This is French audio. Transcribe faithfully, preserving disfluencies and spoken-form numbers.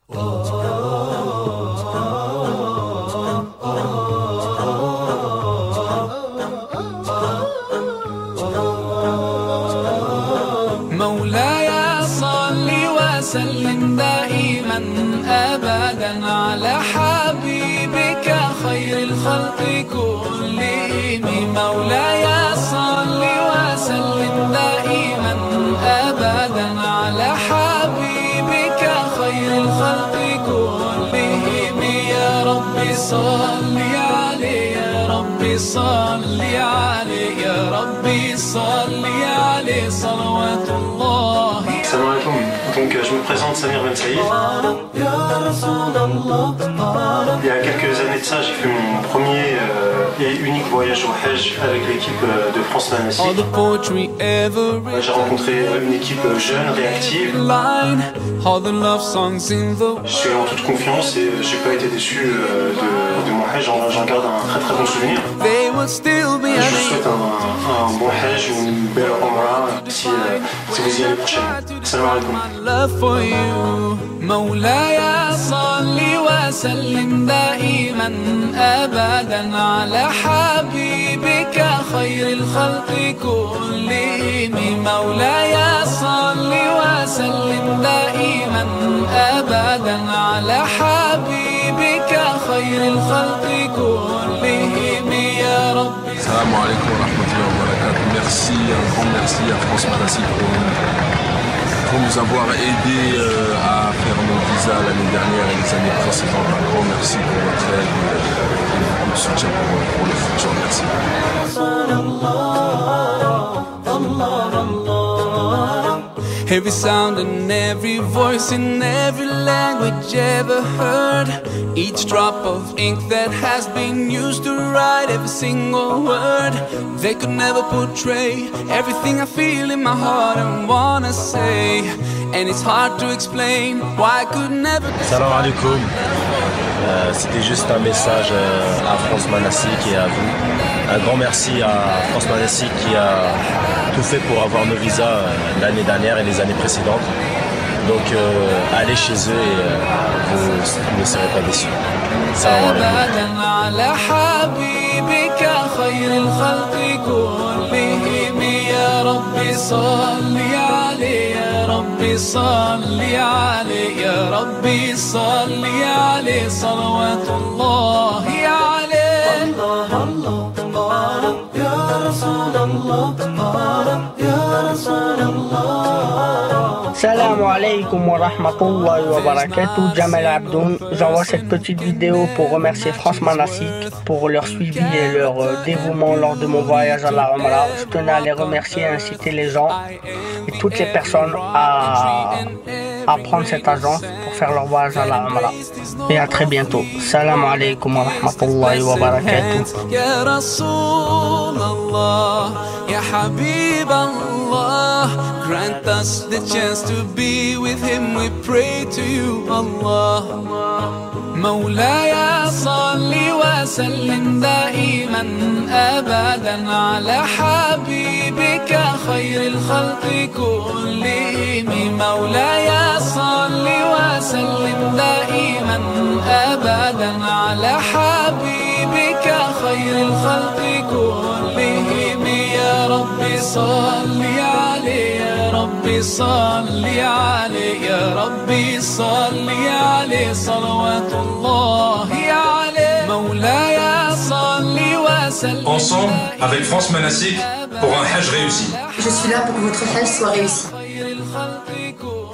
مولاي صل وسلم دائما أبدا على حبيبك خير الخلق كلهم. مولاي صل وسلم دائما أبدا على حبيبك خير الخلق كلهم. يا ربي صل عليه، يا ربي صل عليه، يا ربي صل عليه صلوات الله. Salam alaikum. Donc je me présente Samir Ben Saïd. Il y a quelques années de ça, j'ai fait mon premier euh, et unique voyage au Hajj avec l'équipe euh, de France Manasik. J'ai rencontré une équipe jeune, réactive. Je suis en toute confiance et j'ai pas été déçu euh, de, de mon Hajj. J'en garde un très très bon souvenir. Je vous souhaite un, un bon Hajj, une belle Umrah si, euh, si vous y allez prochainement. Salam alaikum. مولاي صل وسلم دائما أبدا على حبيبك خير الخلق كلهم. مولاي صل وسلم دائما أبدا على حبيبك خير الخلق كلهم. يا رب. السلام عليكم ورحمة الله وبركاته. Merci, un grand merci à France Manasik pour pour nous avoir aidés euh, à faire nos visas l'année dernière et les années précédentes. Un grand merci pour votre aide et beaucoup de soutien pour, pour le futur. Merci. Every sound and every voice in every language ever heard, each drop of ink that has been used to write every single word, they could never portray everything I feel in my heart and wanna say, and it's hard to explain why I could never. Salam alaikum. Euh, C'était juste un message euh, à France Manasik et à vous. Un grand merci à France Manasik qui a tout fait pour avoir nos visas euh, l'année dernière et les années précédentes. Donc euh, allez chez eux et euh, vous ne serez pas déçus. Salam ربي صل عليه، يا ربي صل عليه صلوات الله عليه. الله الله يا رسول الله، يا رسول الله. Salam alaikum wa rahmatullahi wa barakatuh. Jamal Abdoun. J'envoie cette petite vidéo pour remercier France Manasik pour leur suivi et leur dévouement lors de mon voyage à la Umrah. Je tenais à les remercier et inciter les gens et toutes les personnes à, à prendre cet agent pour faire leur voyage à la Umrah. Et à très bientôt. Salam alaikum wa rahmatullahi wa barakatuh. Ya Rasulallah, Ya Habib Allah, grant us the chance to be with him, we pray to you Allah. مولاي صل وسلم دائما أبدا على حبيبك خير الخلق كلهم. مولاي صل وسلم دائما أبدا على حبيبك خير الخلق كلهم. يا ربي صل عليه، يا ربي صل عليه، يا ربي صل عليه صلوات الله عليه. مولاي صل وسلم. Ensemble, avec France Manasik, pour un Hajj réussi. Je suis là pour que votre Hajj soit réussi.